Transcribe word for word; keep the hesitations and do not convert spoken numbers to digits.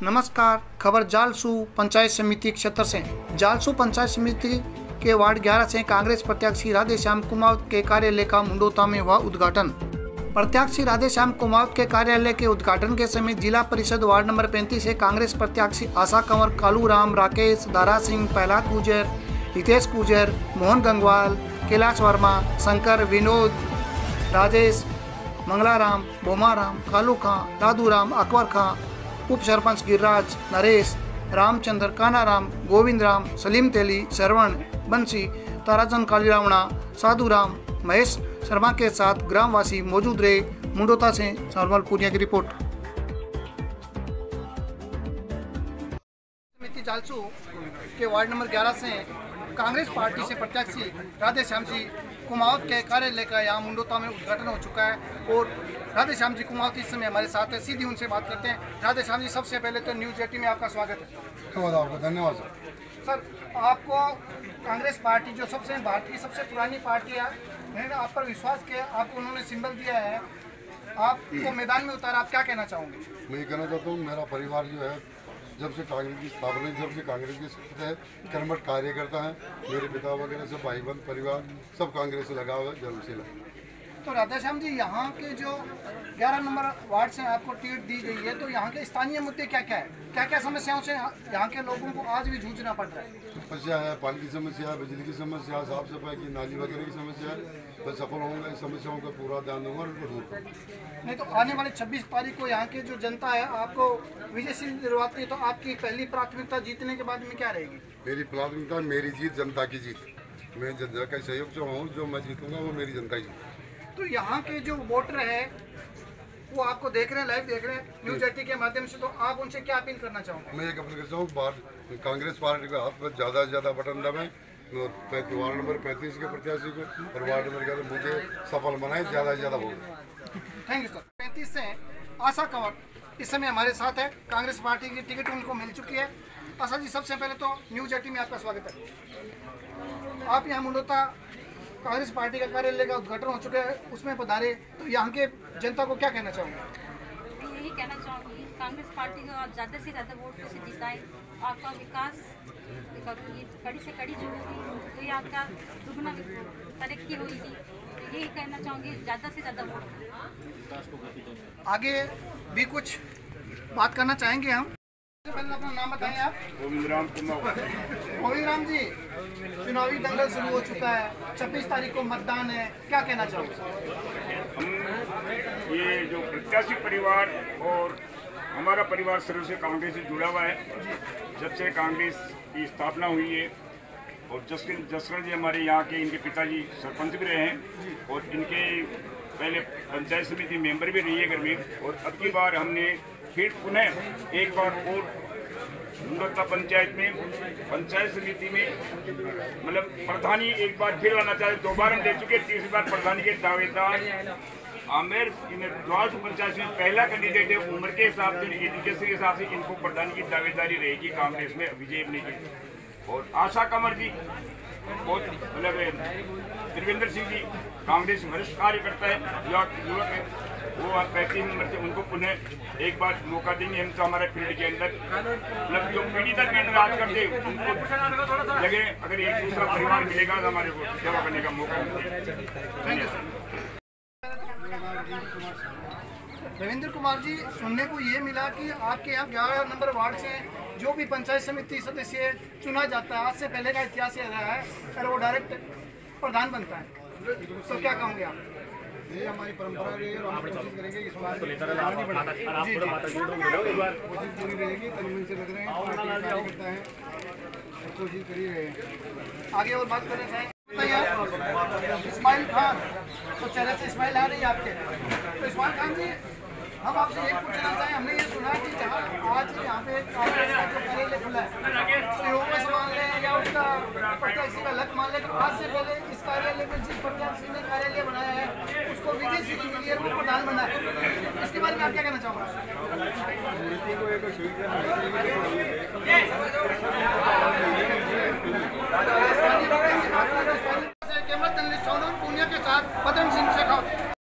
नमस्कार, खबर जालसू पंचायत समिति क्षेत्र से। जालसू पंचायत समिति के वार्ड ग्यारह से कांग्रेस प्रत्याशी राधेश्याम कुमावत के कार्यालय का मुंडोता में हुआ उद्घाटन। प्रत्याशी राधेश्याम कुमावत के कार्यालय के उद्घाटन के समय जिला परिषद वार्ड नंबर पैंतीस से कांग्रेस प्रत्याशी आशा कंवर, कालू राम, राकेश, दारा सिंह, प्रहलाद गुजर, हितेश गुजर, मोहन गंगवाल, कैलाश वर्मा, शंकर, विनोद, राजेश, मंगलाराम, बोमाराम, कालू खां, लादू राम, अकबर खां, उप सरपंच गिरिराज, नरेश, रामचंद्र, कानाराम, गोविंद राम, सलीम तेली, श्रवण, बंसी, ताराचंद कालीरावणा, साधु राम, महेश शर्मा के साथ ग्रामवासी मौजूद रहे। मुंडोता से सरमल पुनिया की रिपोर्ट। समिति जालसू के वार्ड नंबर ग्यारह से कांग्रेस पार्टी से प्रत्याशी राधेश्याम जी कुमावत के कार्यालय का यहाँ मुंडोता में उद्घाटन हो चुका है और राधेश्याम जी कुमावत इस समय हमारे साथ है। सीधी उनसे बात करते हैं। राधेश्याम जी, सबसे पहले तो न्यूज एटी में आपका स्वागत है। धन्यवाद आपको। धन्यवाद सर। सर, आपको कांग्रेस पार्टी जो सबसे भारत की सबसे पुरानी पार्टी है, मैंने आप पर विश्वास किया, आपको उन्होंने सिंबल दिया है, आपको मैदान में उतारा, आप क्या कहना चाहोगे? मैं ये कहना चाहता हूँ, मेरा परिवार जो है जब से कांग्रेस की स्थापना जब से कांग्रेस के साथ है, कर्मठ कार्यकर्ता है। मेरे पिता वगैरह सब भाई बंद परिवार सब कांग्रेस से लगा हुआ है, जन्म से लगा। तो राधेश्याम जी, यहाँ के जो ग्यारह नंबर वार्ड से आपको टिकट दी गई है, तो यहाँ के स्थानीय मुद्दे क्या क्या है, क्या क्या समस्याओं से यहाँ के लोगों को आज भी जूझना पड़ रहा है? समस्या है, पानी की समस्या है, बिजली की समस्या है, साफ सफाई की, नाली वगैरह की समस्या है। मैं सफल होंगे, इस समस्याओं का पूरा ध्यान दूंगा और उनको दूर करूँगा। नहीं तो आने वाले छब्बीस तारीख को यहाँ की जो जनता है आपको विजयशील दिलवाती है, तो आपकी पहली प्राथमिकता जीतने के बाद में क्या रहेगी? मेरी प्राथमिकता मेरी जीत, जनता की जीत। मैं जनता का सहयोग से हूँ, जो मैं जीतूंगा वो मेरी जनता ही। तो यहाँ के जो वोटर है वो आपको देख रहे हैं, लाइव देख रहे हैं न्यूज एटी के माध्यम से, तो आप उनसे क्या अपील करना चाहोगे? मैं एक अपील करता हूँ, कांग्रेस पार्टी के हाथ में ज़्यादा से ज़्यादा बटन दबाएं, वार्ड नंबर पैंतीस के प्रत्याशी को और वार्ड नंबर ग्यारह मुझे सफल बनाए, ज़्यादा से ज़्यादा वोट। Thank you sir. पैंतीस से आशा कंवर इस समय हमारे साथ है, कांग्रेस पार्टी की टिकट उनको मिल चुकी है। आशा जी, सबसे पहले तो न्यूज एटी में आपका स्वागत है। आप यहाँ मुंडोता कांग्रेस पार्टी का कार्यालय का उद्घाटन हो चुका है, उसमें पधारे, तो यहाँ के जनता को क्या कहना चाहोगे? यही कहना चाहूँगी, कांग्रेस पार्टी को आप ज़्यादा से ज़्यादा वोट से जिताएं। आपका विकास कड़ी से कड़ी जो होगी तो ये आपका दुगना तरक्की होगी। तो यही कहना चाहूँगी, ज़्यादा से ज़्यादा वोट। आगे भी कुछ बात करना चाहेंगे हम। पहले अपना नाम बताएं आप। गोविंद राम कुमार। गोविंद राम जी, चुनावी दंगल शुरू हो चुका है, छब्बीस तारीख को मतदान है, क्या कहना चाहोगे? हम ये जो प्रत्याशी परिवार और हमारा परिवार शुरू से कांग्रेस से जुड़ा हुआ है। जब से कांग्रेस की स्थापना हुई है और जसकिन जसकरण जी हमारे यहाँ के, इनके पिताजी सरपंच भी रहे हैं और इनके पहले पंचायत समिति मेंबर भी रही है घर में। और अब की बार हमने फिर पुनः एक बार और मुंडोता पंचायत में पंचायत समिति में मतलब प्रधानी एक बार फिर लाना चाहते। दो बार हम दे चुके, तीसरी बार प्रधानी के दावेदार आमेर द्वारसू पंचायत में पहला कैंडिडेट है। उम्र के हिसाब से, एजुकेशन के हिसाब से इनको प्रधानी की दावेदारी रहेगी कांग्रेस में विजय अपने की। और आशा कंवर जी बहुत मतलब त्रिवेंद्र सिंह जी कांग्रेस वरिष्ठ कार्यकर्ता है, युवक है, वो आप पैंतीस नंबर से उनको पुनः एक बार मौका देंगे। हम तो हमारे फील्ड के अंदर मतलब जो पीढ़ी तक के अंदर आज करते उनको लगे अगर एक दूसरा परिवार मिलेगा तो हमारे को सेवा करने का मौका मिलेगा। रविंद्र कुमार जी, सुनने को ये मिला कि आपके यहाँ ग्यारह नंबर वार्ड से जो भी पंचायत समिति सदस्य चुना जाता है, आज से पहले का इतिहास ये रहा है, अगर वो डायरेक्ट प्रधान बनता है, तो क्या कहोगे आप? ये हमारी परंपरा रही है और हम कोशिश करेंगे इस बार कोशिश पूरी रहेगी। तनमन से लग रहे हैं, करता है, कोशिश कर ही रहे हैं। आगे और बात करना चाहेंगे इस्माइल खान, तो चेहरे से इस्माइल आ रही है आपके, तो इस्माइल खान जी, हम आपसे ये पूछना चाहें, हमने ये सुना कि जहाँ आज यहाँ पे कांग्रेस का जो कार्यालय खुला है, तो मान लें या उसका प्रत्याशी का लक मान लें, तो आज से पहले इस कार्यालय में जिस प्रत्याशी ने कार्यालय बनाया है उसको विजय सिंह मिली है, वो प्रधान बना है, इसके बारे में आप क्या कहना चाहोगे? कैमरा जर्नलिस्ट सोनम पुनिया के साथ पदम सिंह।